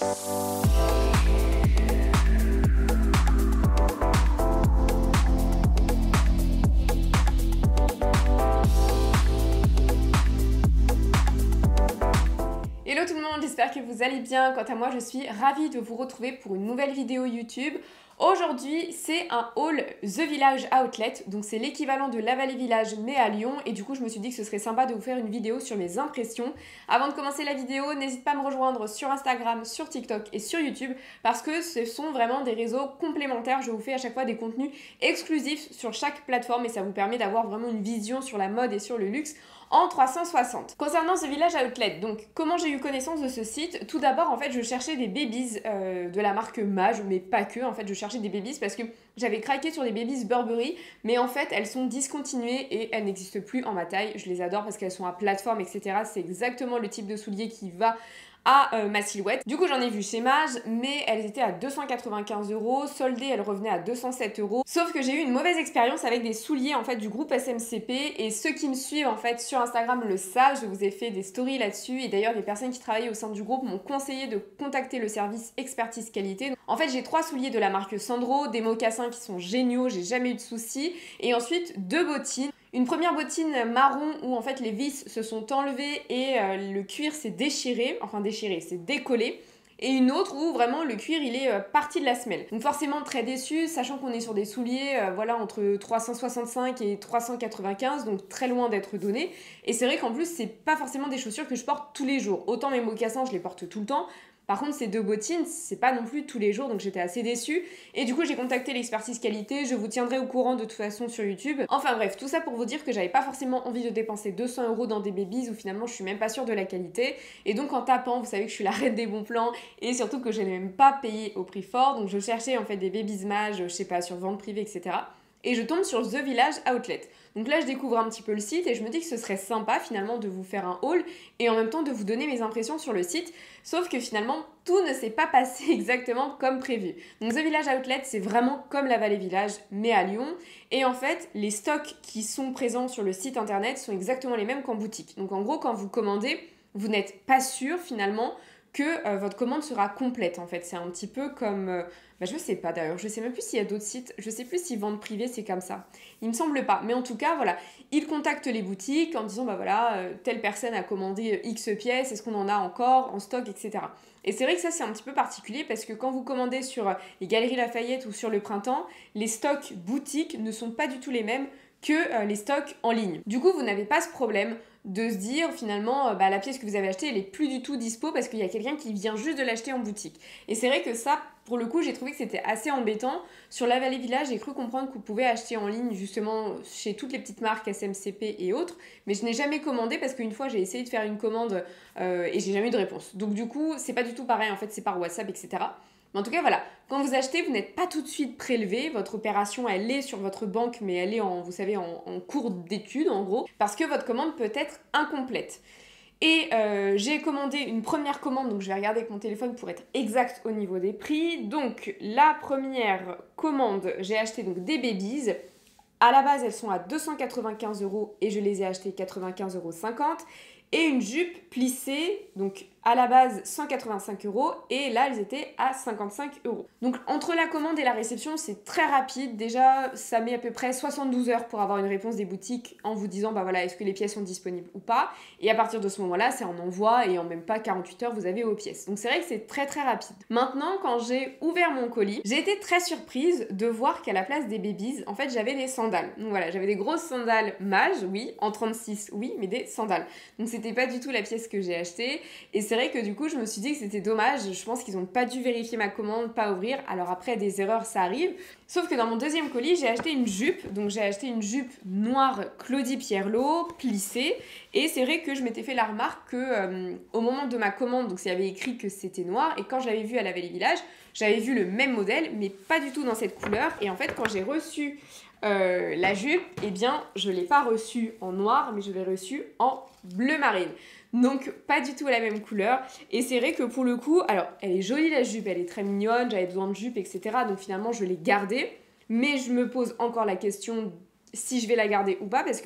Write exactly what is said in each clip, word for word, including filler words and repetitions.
Hello tout le monde, j'espère que vous allez bien. Quant à moi, je suis ravie de vous retrouver pour une nouvelle vidéo YouTube. Aujourd'hui, c'est un haul The Village Outlet, donc c'est l'équivalent de La Vallée Village mais à Lyon, et du coup je me suis dit que ce serait sympa de vous faire une vidéo sur mes impressions. Avant de commencer la vidéo, n'hésite pas à me rejoindre sur Instagram, sur TikTok et sur YouTube, parce que ce sont vraiment des réseaux complémentaires. Je vous fais à chaque fois des contenus exclusifs sur chaque plateforme et ça vous permet d'avoir vraiment une vision sur la mode et sur le luxe en trois cent soixante. Concernant The Village Outlet, donc comment j'ai eu connaissance de ce site? Tout d'abord, en fait, je cherchais des babies euh, de la marque Mage, mais pas que, en fait, je cherchais des babies parce que j'avais craqué sur des babies Burberry, mais en fait, elles sont discontinuées et elles n'existent plus en ma taille. Je les adore parce qu'elles sont à plateforme, et cetera. C'est exactement le type de soulier qui va à euh, ma silhouette. Du coup, j'en ai vu chez Mage, mais elles étaient à deux cent quatre-vingt-quinze euros. Soldées, elles revenaient à deux cent sept euros. Sauf que j'ai eu une mauvaise expérience avec des souliers en fait du groupe S M C P, et ceux qui me suivent en fait sur Instagram le savent. Je vous ai fait des stories là-dessus, et d'ailleurs des personnes qui travaillaient au sein du groupe m'ont conseillé de contacter le service expertise qualité. En fait, j'ai trois souliers de la marque Sandro, des mocassins qui sont géniaux, j'ai jamais eu de soucis, et ensuite deux bottines. Une première bottine marron où en fait les vis se sont enlevées et euh, le cuir s'est déchiré, enfin déchiré, c'est décollé. Et une autre où vraiment le cuir il est euh, parti de la semelle. Donc forcément très déçue, sachant qu'on est sur des souliers euh, voilà, entre trois cent soixante-cinq et trois cent quatre-vingt-quinze, donc très loin d'être donné. Et c'est vrai qu'en plus c'est pas forcément des chaussures que je porte tous les jours. Autant mes mocassins je les porte tout le temps. Par contre, ces deux bottines, c'est pas non plus tous les jours, donc j'étais assez déçue. Et du coup, j'ai contacté l'expertise qualité, je vous tiendrai au courant de toute façon sur YouTube. Enfin bref, tout ça pour vous dire que j'avais pas forcément envie de dépenser deux cents euros dans des babies où finalement je suis même pas sûre de la qualité. Et donc en tapant, vous savez que je suis la reine des bons plans et surtout que je n'ai même pas payé au prix fort. Donc je cherchais en fait des babies Mage, je sais pas, sur vente privée, et cetera. Et je tombe sur The Village Outlet. Donc là, je découvre un petit peu le site et je me dis que ce serait sympa finalement de vous faire un haul et en même temps de vous donner mes impressions sur le site. Sauf que finalement, tout ne s'est pas passé exactement comme prévu. Donc The Village Outlet, c'est vraiment comme La Vallée Village, mais à Lyon. Et en fait, les stocks qui sont présents sur le site internet sont exactement les mêmes qu'en boutique. Donc en gros, quand vous commandez, vous n'êtes pas sûr finalement que euh, votre commande sera complète en fait. C'est un petit peu comme... Euh, bah, je sais pas d'ailleurs, je sais même plus s'il y a d'autres sites, je sais plus si vente privée c'est comme ça. Il me semble pas, mais en tout cas voilà, ils contactent les boutiques en disant bah voilà, euh, telle personne a commandé X pièces, est-ce qu'on en a encore en stock, et cetera. Et c'est vrai que ça c'est un petit peu particulier parce que quand vous commandez sur les Galeries Lafayette ou sur le Printemps, les stocks boutiques ne sont pas du tout les mêmes que euh, les stocks en ligne. Du coup, vous n'avez pas ce problème de se dire finalement euh, bah, la pièce que vous avez achetée elle est plus du tout dispo parce qu'il y a quelqu'un qui vient juste de l'acheter en boutique. Et c'est vrai que ça, pour le coup, j'ai trouvé que c'était assez embêtant. Sur La Vallée Village, j'ai cru comprendre que vous pouvez acheter en ligne justement chez toutes les petites marques S M C P et autres, mais je n'ai jamais commandé parce qu'une fois j'ai essayé de faire une commande euh, et j'ai jamais eu de réponse. Donc du coup, c'est pas du tout pareil en fait, c'est par WhatsApp, et cetera. Mais en tout cas, voilà, quand vous achetez, vous n'êtes pas tout de suite prélevé. Votre opération, elle est sur votre banque, mais elle est, en, vous savez, en, en cours d'étude, en gros, parce que votre commande peut être incomplète. Et euh, j'ai commandé une première commande, donc je vais regarder avec mon téléphone pour être exact au niveau des prix. Donc, la première commande, j'ai acheté donc des babies. À la base, elles sont à deux cent quatre-vingt-quinze euros et je les ai achetées quatre-vingt-quinze euros cinquante. Et une jupe plissée, donc à la base cent quatre-vingt-cinq euros et là elles étaient à cinquante-cinq euros. Donc entre la commande et la réception c'est très rapide, déjà ça met à peu près soixante-douze heures pour avoir une réponse des boutiques en vous disant bah voilà est-ce que les pièces sont disponibles ou pas, et à partir de ce moment là c'est en envoi et en même pas quarante-huit heures vous avez vos pièces. Donc c'est vrai que c'est très très rapide. Maintenant quand j'ai ouvert mon colis, j'ai été très surprise de voir qu'à la place des babies en fait j'avais des sandales. Donc voilà, j'avais des grosses sandales Mage, oui, en trente-six, oui, mais des sandales. Donc c'était pas du tout la pièce que j'ai achetée et c'est vrai que du coup je me suis dit que c'était dommage, je pense qu'ils n'ont pas dû vérifier ma commande, pas ouvrir, alors après des erreurs ça arrive, sauf que dans mon deuxième colis j'ai acheté une jupe, donc j'ai acheté une jupe noire Claudie Pierlot, plissée, et c'est vrai que je m'étais fait la remarque que euh, au moment de ma commande, donc il y avait écrit que c'était noir, et quand je l'avais vu à La Vallée Village, j'avais vu le même modèle, mais pas du tout dans cette couleur, et en fait quand j'ai reçu euh, la jupe, eh bien je ne l'ai pas reçue en noir, mais je l'ai reçue en bleu marine. Donc pas du tout la même couleur, et c'est vrai que pour le coup, alors elle est jolie la jupe, elle est très mignonne, j'avais besoin de jupe, et cetera. Donc finalement je l'ai gardée, mais je me pose encore la question si je vais la garder ou pas, parce que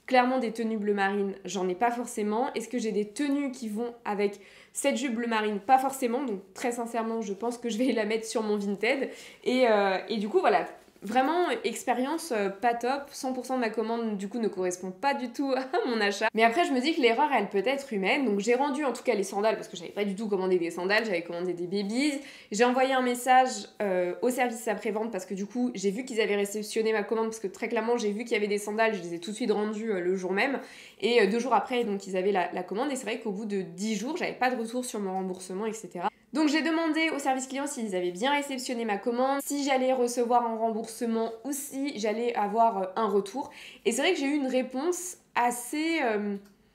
clairement des tenues bleu marine, j'en ai pas forcément. Est-ce que j'ai des tenues qui vont avec cette jupe bleu marine? Pas forcément, donc très sincèrement, je pense que je vais la mettre sur mon Vinted. Et, euh, et du coup, voilà. Vraiment, expérience euh, pas top, cent pour cent de ma commande du coup ne correspond pas du tout à mon achat. Mais après je me dis que l'erreur elle peut être humaine, donc j'ai rendu en tout cas les sandales parce que j'avais pas du tout commandé des sandales, j'avais commandé des babies. J'ai envoyé un message euh, au service après-vente parce que du coup j'ai vu qu'ils avaient réceptionné ma commande parce que très clairement j'ai vu qu'il y avait des sandales, je les ai tout de suite rendues euh, le jour même. Et euh, deux jours après donc ils avaient la, la commande et c'est vrai qu'au bout de dix jours j'avais pas de retour sur mon remboursement et cetera. Donc j'ai demandé au service client s'ils avaient bien réceptionné ma commande, si j'allais recevoir un remboursement ou si j'allais avoir un retour. Et c'est vrai que j'ai eu une réponse assez... Euh,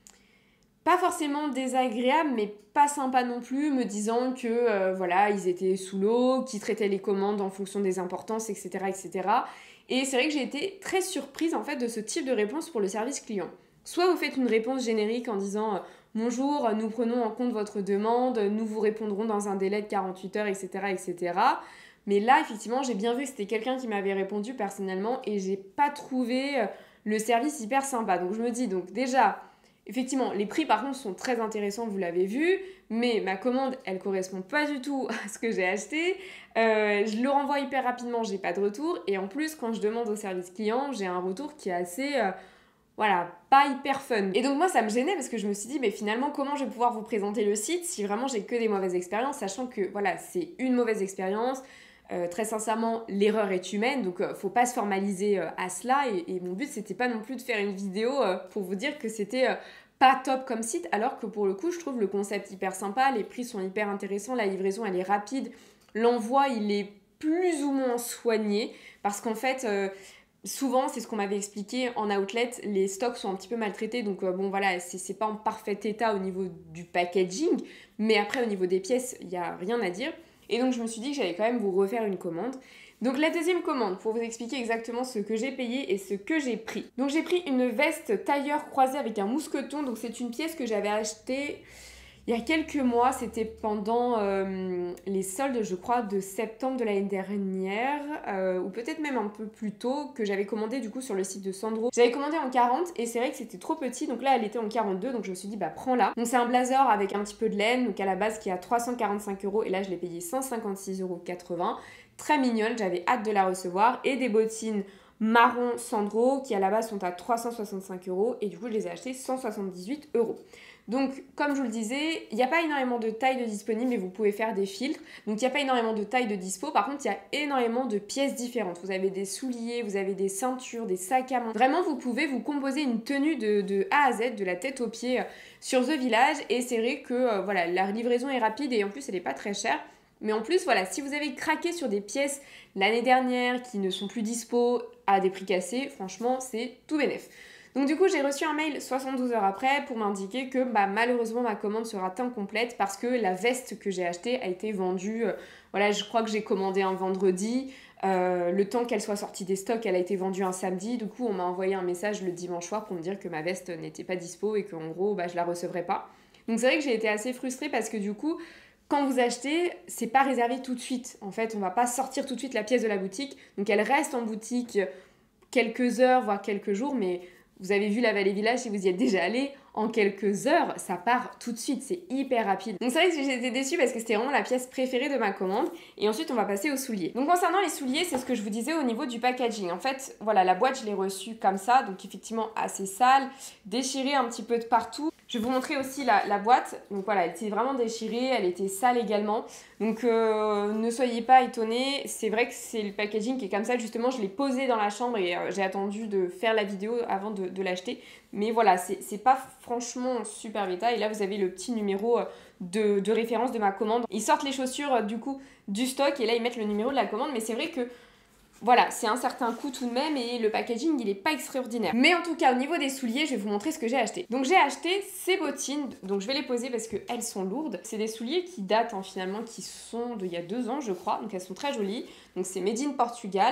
pas forcément désagréable, mais pas sympa non plus, me disant que euh, voilà, ils étaient sous l'eau, qu'ils traitaient les commandes en fonction des importances, et cetera, et cetera. Et c'est vrai que j'ai été très surprise en fait de ce type de réponse pour le service client. Soit vous faites une réponse générique en disant... Bonjour, nous prenons en compte votre demande, nous vous répondrons dans un délai de quarante-huit heures, et cetera, et cetera. Mais là, effectivement, j'ai bien vu que c'était quelqu'un qui m'avait répondu personnellement et j'ai pas trouvé le service hyper sympa. Donc je me dis, donc déjà, effectivement, les prix par contre sont très intéressants, vous l'avez vu, mais ma commande, elle correspond pas du tout à ce que j'ai acheté. Euh, je le renvoie hyper rapidement, j'ai pas de retour. Et en plus, quand je demande au service client, j'ai un retour qui est assez... Euh, Voilà, pas hyper fun. Et donc moi ça me gênait parce que je me suis dit mais finalement comment je vais pouvoir vous présenter le site si vraiment j'ai que des mauvaises expériences, sachant que voilà c'est une mauvaise expérience, euh, très sincèrement l'erreur est humaine donc euh, faut pas se formaliser euh, à cela et, et mon but c'était pas non plus de faire une vidéo euh, pour vous dire que c'était euh, pas top comme site alors que pour le coup je trouve le concept hyper sympa, les prix sont hyper intéressants, la livraison elle est rapide, l'envoi il est plus ou moins soigné parce qu'en fait... Euh, Souvent, c'est ce qu'on m'avait expliqué en outlet, les stocks sont un petit peu maltraités, donc euh, bon voilà, c'est, c'est pas en parfait état au niveau du packaging, mais après au niveau des pièces, il n'y a rien à dire. Et donc je me suis dit que j'allais quand même vous refaire une commande. Donc la deuxième commande, pour vous expliquer exactement ce que j'ai payé et ce que j'ai pris. Donc j'ai pris une veste tailleur croisée avec un mousqueton, donc c'est une pièce que j'avais achetée... Il y a quelques mois, c'était pendant euh, les soldes, je crois, de septembre de l'année dernière, euh, ou peut-être même un peu plus tôt, que j'avais commandé du coup sur le site de Sandro. J'avais commandé en quarante et c'est vrai que c'était trop petit, donc là elle était en quarante-deux, donc je me suis dit bah prends-la. Donc c'est un blazer avec un petit peu de laine, donc à la base qui est à trois cent quarante-cinq euros et là je l'ai payé cent cinquante-six euros quatre-vingts. Très mignonne, j'avais hâte de la recevoir et des bottines marron Sandro qui à la base sont à trois cent soixante-cinq euros et du coup je les ai achetées cent soixante-dix-huit euros. Donc, comme je vous le disais, il n'y a pas énormément de tailles de disponibles, mais vous pouvez faire des filtres. Donc, il n'y a pas énormément de tailles de dispo. Par contre, il y a énormément de pièces différentes. Vous avez des souliers, vous avez des ceintures, des sacs à main. Vraiment, vous pouvez vous composer une tenue de, de A à Z, de la tête aux pieds, euh, sur The Village. Et c'est vrai que euh, voilà, la livraison est rapide et en plus, elle n'est pas très chère. Mais en plus, voilà, si vous avez craqué sur des pièces l'année dernière qui ne sont plus dispo à des prix cassés, franchement, c'est tout bénef. Donc du coup, j'ai reçu un mail soixante-douze heures après pour m'indiquer que bah, malheureusement ma commande sera incomplète parce que la veste que j'ai achetée a été vendue. Euh, voilà, je crois que j'ai commandé un vendredi. Euh, le temps qu'elle soit sortie des stocks, elle a été vendue un samedi. Du coup, on m'a envoyé un message le dimanche soir pour me dire que ma veste n'était pas dispo et qu'en gros, bah, je la recevrais pas. Donc c'est vrai que j'ai été assez frustrée parce que du coup, quand vous achetez, c'est pas réservé tout de suite. En fait, on va pas sortir tout de suite la pièce de la boutique. Donc elle reste en boutique quelques heures, voire quelques jours, mais... Vous avez vu la Vallée Village, si vous y êtes déjà allé, en quelques heures, ça part tout de suite, c'est hyper rapide. Donc c'est vrai que j'étais déçue parce que c'était vraiment la pièce préférée de ma commande. Et ensuite, on va passer aux souliers. Donc concernant les souliers, c'est ce que je vous disais au niveau du packaging. En fait, voilà, la boîte, je l'ai reçue comme ça, donc effectivement assez sale, déchirée un petit peu de partout. Je vais vous montrer aussi la, la boîte. Donc voilà, elle était vraiment déchirée, elle était sale également. Donc euh, ne soyez pas étonnés, c'est vrai que c'est le packaging qui est comme ça. Justement, je l'ai posé dans la chambre et euh, j'ai attendu de faire la vidéo avant de, de l'acheter. Mais voilà, c'est, c'est pas franchement super bêta. Et là, vous avez le petit numéro de, de référence de ma commande. Ils sortent les chaussures du coup du stock et là, ils mettent le numéro de la commande. Mais c'est vrai que voilà, c'est un certain coût tout de même et le packaging, il est pas extraordinaire. Mais en tout cas, au niveau des souliers, je vais vous montrer ce que j'ai acheté. Donc j'ai acheté ces bottines, donc je vais les poser parce qu'elles sont lourdes. C'est des souliers qui datent hein, finalement, qui sont d'il y a deux ans, je crois. Donc elles sont très jolies. Donc c'est Made in Portugal.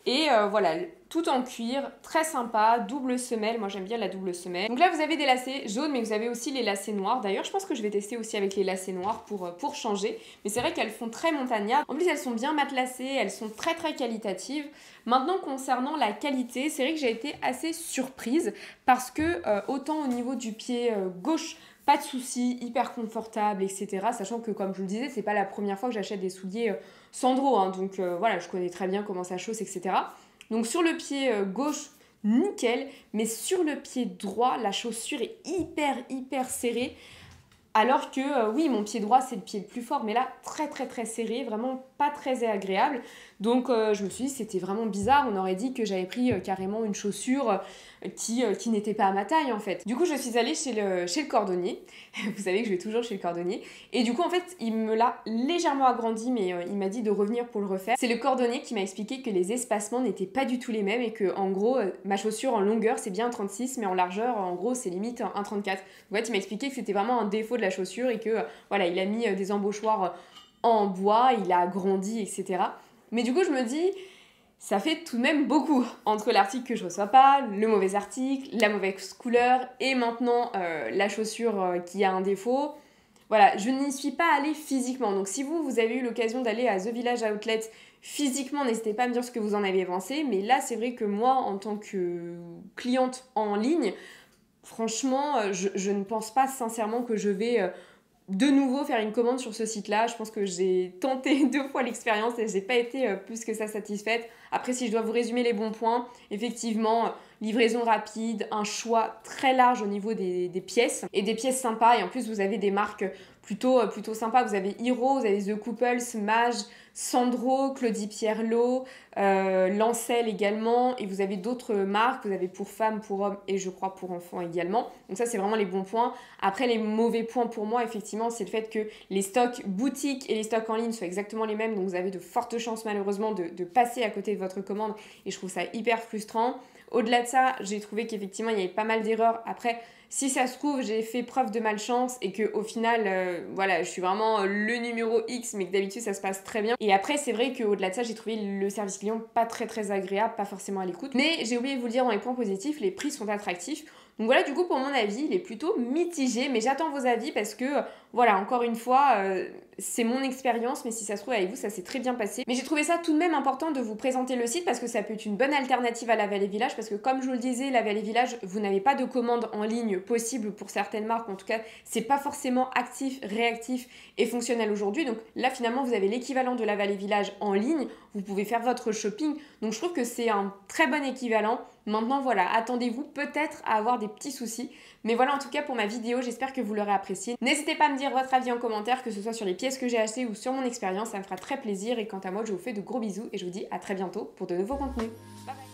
Et euh, voilà, tout en cuir, très sympa, double semelle, moi j'aime bien la double semelle. Donc là vous avez des lacets jaunes, mais vous avez aussi les lacets noirs. D'ailleurs je pense que je vais tester aussi avec les lacets noirs pour, pour changer. Mais c'est vrai qu'elles font très montagnardes. En plus elles sont bien matelassées, elles sont très très qualitatives. Maintenant concernant la qualité, c'est vrai que j'ai été assez surprise parce que euh, autant au niveau du pied euh, gauche, pas de soucis, hyper confortable, et cetera. Sachant que, comme je vous le disais, c'est pas la première fois que j'achète des souliers euh, Sandro, hein, donc euh, voilà, je connais très bien comment ça chausse, et cetera. Donc sur le pied euh, gauche, nickel, mais sur le pied droit, la chaussure est hyper, hyper serrée. Alors que, euh, oui, mon pied droit, c'est le pied le plus fort, mais là, très, très, très serré, vraiment pas très agréable. Donc, euh, je me suis dit, c'était vraiment bizarre. On aurait dit que j'avais pris euh, carrément une chaussure euh, qui, euh, qui n'était pas à ma taille, en fait. Du coup, je suis allée chez le, chez le cordonnier. Vous savez que je vais toujours chez le cordonnier. Et du coup, en fait, il me l'a légèrement agrandi, mais euh, il m'a dit de revenir pour le refaire. C'est le cordonnier qui m'a expliqué que les espacements n'étaient pas du tout les mêmes et que, en gros, euh, ma chaussure en longueur, c'est bien un trente-six, mais en largeur, en gros, c'est limite un trente-quatre. En fait, il m'a expliqué que c'était vraiment un défaut de la chaussure et que euh, voilà, il a mis euh, des embauchoirs euh, en bois, il a agrandi, et cetera. Mais du coup, je me dis, ça fait tout de même beaucoup entre l'article que je reçois pas, le mauvais article, la mauvaise couleur et maintenant euh, la chaussure euh, qui a un défaut. Voilà, je n'y suis pas allée physiquement. Donc si vous, vous avez eu l'occasion d'aller à The Village Outlet physiquement, n'hésitez pas à me dire ce que vous en avez pensé. Mais là, c'est vrai que moi, en tant que cliente en ligne, franchement, je, je ne pense pas sincèrement que je vais euh, de nouveau faire une commande sur ce site-là. Je pense que j'ai tenté deux fois l'expérience et j'ai pas été euh, plus que ça satisfaite. Après, si je dois vous résumer les bons points, effectivement, euh, livraison rapide, un choix très large au niveau des, des pièces et des pièces sympas. Et en plus, vous avez des marques plutôt, euh, plutôt sympas. Vous avez Hero, vous avez The Couples, Mage, Sandro, Claudie Pierlot, euh, Lancel également, et vous avez d'autres marques, vous avez pour femmes, pour hommes et je crois pour enfants également. Donc ça c'est vraiment les bons points. Après les mauvais points pour moi effectivement c'est le fait que les stocks boutiques et les stocks en ligne soient exactement les mêmes, donc vous avez de fortes chances malheureusement de, de passer à côté de votre commande et je trouve ça hyper frustrant. Au-delà de ça, j'ai trouvé qu'effectivement il y avait pas mal d'erreurs. Après, si ça se trouve, j'ai fait preuve de malchance et qu'au final, euh, voilà, je suis vraiment le numéro X, mais que d'habitude ça se passe très bien. Et après, c'est vrai qu'au-delà de ça, j'ai trouvé le service client pas très très agréable, pas forcément à l'écoute. Mais j'ai oublié de vous le dire dans les points positifs, les prix sont attractifs. Donc voilà, du coup, pour mon avis, il est plutôt mitigé, mais j'attends vos avis parce que, voilà, encore une fois, euh, c'est mon expérience, mais si ça se trouve avec vous, ça s'est très bien passé. Mais j'ai trouvé ça tout de même important de vous présenter le site parce que ça peut être une bonne alternative à la Vallée Village, parce que comme je vous le disais, la Vallée Village, vous n'avez pas de commande en ligne possible pour certaines marques, en tout cas, c'est pas forcément actif, réactif et fonctionnel aujourd'hui. Donc là, finalement, vous avez l'équivalent de la Vallée Village en ligne, vous pouvez faire votre shopping, donc je trouve que c'est un très bon équivalent. Maintenant, voilà, attendez-vous peut-être à avoir des petits soucis. Mais voilà, en tout cas, pour ma vidéo, j'espère que vous l'aurez apprécié. N'hésitez pas à me dire votre avis en commentaire, que ce soit sur les pièces que j'ai achetées ou sur mon expérience, ça me fera très plaisir. Et quant à moi, je vous fais de gros bisous et je vous dis à très bientôt pour de nouveaux contenus. Bye bye.